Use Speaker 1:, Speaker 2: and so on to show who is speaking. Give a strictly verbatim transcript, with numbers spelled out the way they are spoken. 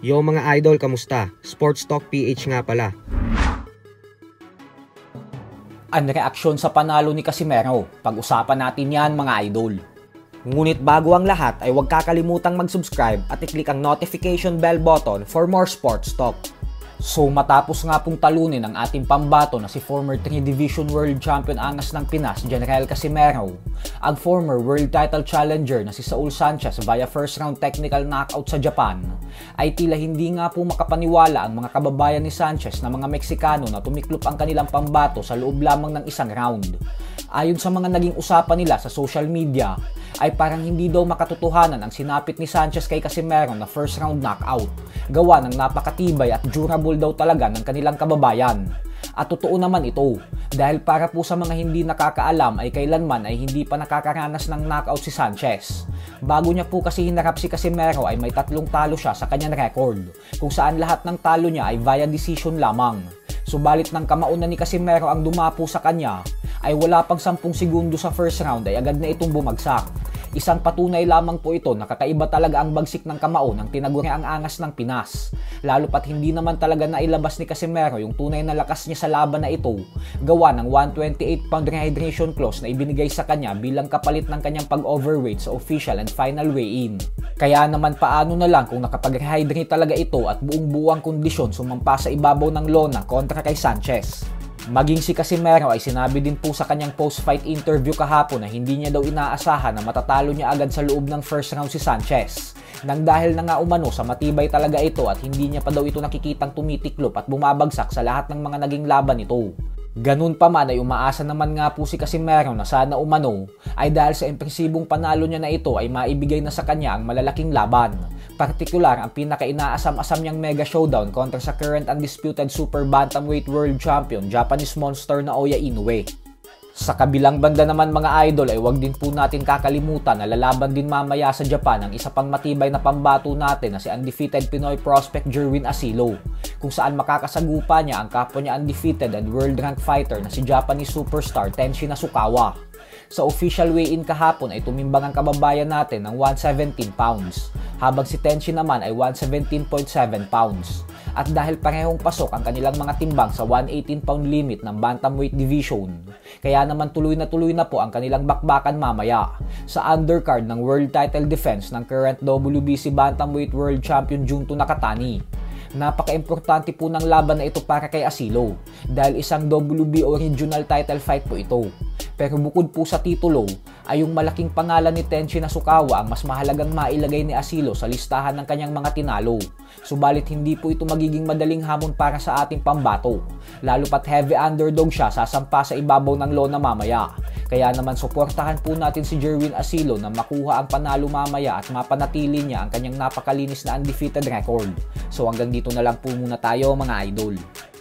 Speaker 1: Yo mga idol, kamusta? Sports Talk P H nga pala.
Speaker 2: Ang reaksyon sa panalo ni Casimero. Pag-usapan natin yan mga idol. Ngunit bago ang lahat ay huwag kakalimutang mag-subscribe at i-click ang notification bell button for more sports talk. So matapos nga pong talunin ang ating pambato na si former three Division World Champion Angas ng Pinas, General Casimero, ang former World Title Challenger na si Saul Sanchez via first round technical knockout sa Japan, ay tila hindi nga po makapaniwala ang mga kababayan ni Sanchez na mga Meksikano na tumiklop ang kanilang pambato sa loob lamang ng isang round. Ayon sa mga naging usapan nila sa social media, ay parang hindi daw makatotohanan ang sinapit ni Sanchez kay Casimero na first round knockout, gawa ng napakatibay at durable daw talaga ng kanilang kababayan. At totoo naman ito, dahil para po sa mga hindi nakakaalam ay kailanman ay hindi pa nakakaranas ng knockout si Sanchez. Bago niya po kasi hinarap si Casimero ay may tatlong talo siya sa kanyang record, kung saan lahat ng talo niya ay via decision lamang. Subalit ng kamaunan ni Casimero ang dumapo sa kanya, ay wala pang sampung segundo sa first round ay agad na itong bumagsak. Isang patunay lamang po ito na kakaiba talaga ang bagsik ng kamao ng tinaguri ang angas ng Pinas. Lalo pat hindi naman talaga nailabas ni Casimero yung tunay na lakas niya sa laban na ito, gawa ng one twenty-eight pound rehydration clause na ibinigay sa kanya bilang kapalit ng kanyang pag-overweight sa official and final weigh-in. Kaya naman paano na lang kung nakapag-rehydrate talaga ito at buong-buo ang kondisyon sumampa sa ibabaw ng lona kontra kay Sanchez. Maging si Casimero ay sinabi din po sa kanyang post-fight interview kahapon na hindi niya daw inaasahan na matatalo niya agad sa loob ng first round si Sanchez. Nang dahil na nga umano sa matibay talaga ito at hindi niya pa daw ito nakikitang tumitiklop at bumabagsak sa lahat ng mga naging laban nito. Ganun pa man ay umaasa naman nga po si Casimero na sana umano ay dahil sa impresibong panalo niya na ito ay maibigay na sa kanya ang malalaking laban. Partikular ang pinaka-inaasam-asam niyang mega showdown kontra sa current undisputed super bantamweight world champion Japanese monster na Naoya Inoue. Sa kabilang banda naman mga idol ay huwag din po natin kakalimutan na lalaban din mamaya sa Japan ang isa pang matibay na pambato natin na si undefeated Pinoy prospect Jerwin Asilo, kung saan makakasagupa niya ang kapwa niya undefeated and world rank fighter na si Japanese superstar Tenshin Nasukawa. Sa official weigh-in kahapon ay tumimbang ang kababayan natin ng one seventeen pounds, habang si Tenshin naman ay one seventeen point seven pounds. At dahil parehong pasok ang kanilang mga timbang sa one eighteen pound limit ng bantamweight division, kaya naman tuloy na tuloy na po ang kanilang bakbakan mamaya sa undercard ng world title defense ng current W B C bantamweight world champion Junto Nakatani. Napaka-importante po ng laban na ito para kay Asilo dahil isang W B O regional title fight po ito. Pero bukod po sa titulo, ay yung malaking pangalan ni Tenshin Nasukawa ang mas mahalagang mailagay ni Asilo sa listahan ng kanyang mga tinalo. Subalit hindi po ito magiging madaling hamon para sa ating pambato. Lalo pat heavy underdog siya sasampa sa ibabaw ng lona mamaya. Kaya naman suportahan po natin si Jerwin Asilo na makuha ang panalo mamaya at mapanatili niya ang kanyang napakalinis na undefeated record. So hanggang dito na lang po muna tayo mga idol.